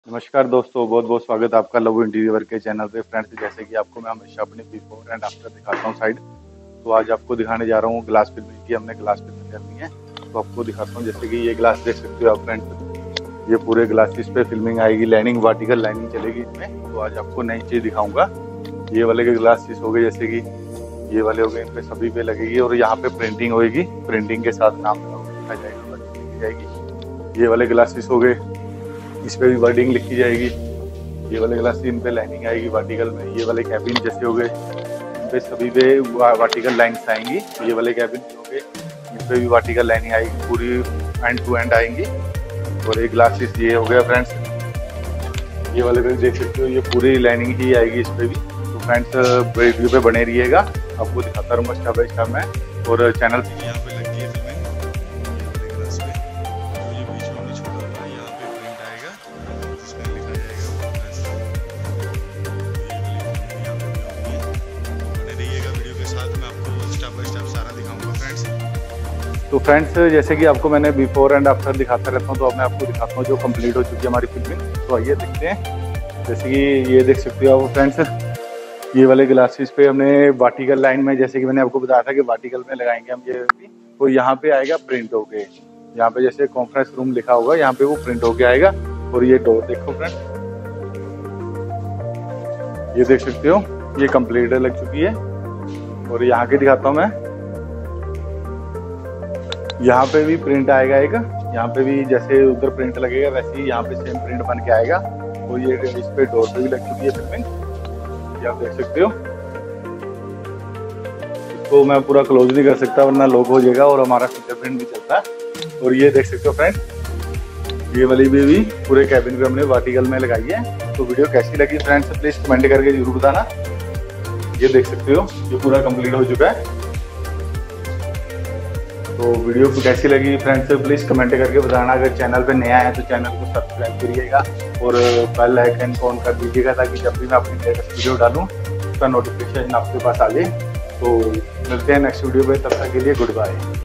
नमस्कार दोस्तों, बहुत बहुत स्वागत है आपका लव इंटीरियर के चैनल पे। फ्रेंड्स, जैसे कि आपको मैं हमेशा अपने बिफोर एंड आफ्टर दिखाता हूँ साइड, तो आज आपको दिखाने जा रहा हूँ ग्लास फिल्मिंग की। हमने ग्लास फिल्मिंग करनी है तो आपको दिखाता हूँ। जैसे कि ये ग्लास देख सकते हो आप फ्रेंड्स, ये पूरे ग्लासेस पे फिल्मिंग आएगी, लाइनिंग वर्टिकल लाइनिंग चलेगी इसमें। तो आज आपको नई चीज़ दिखाऊंगा। ये वाले के ग्लासेस हो गए, जैसे कि ये वाले हो गए, इन पे सभी पे लगेगी और यहाँ पे प्रिंटिंग होगी। प्रिंटिंग के साथ नाम लिखा जाएगा, लिखी जाएगी। ये वाले ग्लासेस हो गए, इस पे भी वर्डिंग लिखी जाएगी। ये वाले ग्लास इन पे लाइनिंग आएगी वर्टिकल में। ये वाले कैबिन जैसे हो गए, इन पे सभी पे वर्टिकल लाइन्स आएंगी। ये वाले कैबिन हो गए, इन पे भी वर्टिकल लाइनिंग आएगी, पूरी एंड टू एंड आएंगी। और एक ग्लासेस ये हो गया फ्रेंड्स, ये वाले पे देख सकते हो, ये पूरी लाइनिंग ही आएगी इस पे भी। तो फ्रेंड्स, वीडियो पे बने रहिएगा, आपको दिखाता रहूँगा स्टेप बाय स्टेप में। और चैनल यहाँ पे लगी है फिल्मिंग, ये वाले ग्लास पे। तो ये बीच में भी छोटा हुआ है, यहाँ पे प्रिंट आएगा जिसमें लिखा जाएगा वो ग्लास। ये वाली फिल्मिंग यहाँ पे भी होगी। बने रहिएगा वीडियो के साथ, मैं आपको स्टेप बाय स्टेप सारा दिखाऊंगा फ्रेंड्स। तो फ्रेंड्स, जैसे कि आपको मैंने बिफोर एंड आफ्टर दिखाता रहता हूँ, तो अब मैं आपको दिखाता हूँ जो कंप्लीट हो चुकी है हमारी फिल्मिंग। तो आइए देखते हैं। जैसे कि ये देख सकते हो आप फ्रेंड्स, ये वाले ग्लासेस पे हमने वर्टिकल लाइन में, जैसे कि मैंने आपको बताया था कि वर्टिकल में लगाएंगे हम ये भी। तो यहाँ पे आएगा प्रिंट होके, यहाँ पे जैसे कॉन्फ्रेंस रूम लिखा होगा, यहाँ पे वो प्रिंट होके आएगा। और ये डोर देखो फ्रेंड्स, ये देख सकते हो, ये कंप्लीट लग चुकी है। और यहाँ के दिखाता हूँ मैं, यहाँ पे भी प्रिंट आएगा एक, यहाँ पे भी जैसे उधर प्रिंट लगेगा वैसे ही यहाँ पे सेम प्रिंट बन के आएगा। और ये इस पे डोर पे भी लग चुकी है फिल्मिंग, ये आप देख सकते हो। इसको मैं पूरा क्लोज नहीं कर सकता वरना लॉक हो जाएगा, और हमारा फिंगरप्रिंट भी चलता है। और ये देख सकते हो फ्रेंड्स, ये वाली भी पूरे कैबिन पे हमने वर्टिकल में लगाई है। तो वीडियो कैसी लगी फ्रेंड्स, प्लीज कमेंट करके जरूर बताना। ये देख सकते हो, ये पूरा कंप्लीट हो चुका है। तो वीडियो कैसी लगी फ्रेंड्स, प्लीज कमेंट करके बताना। अगर चैनल पे नया है तो चैनल को सब्सक्राइब करिएगा और बेल आइकन को ऑन कर दीजिएगा, ताकि जब भी मैं अपनी लेटेस्ट वीडियो डालूं उसका नोटिफिकेशन आपके पास आ जाए। तो मिलते हैं नेक्स्ट वीडियो पे, तब तक के लिए गुड बाय।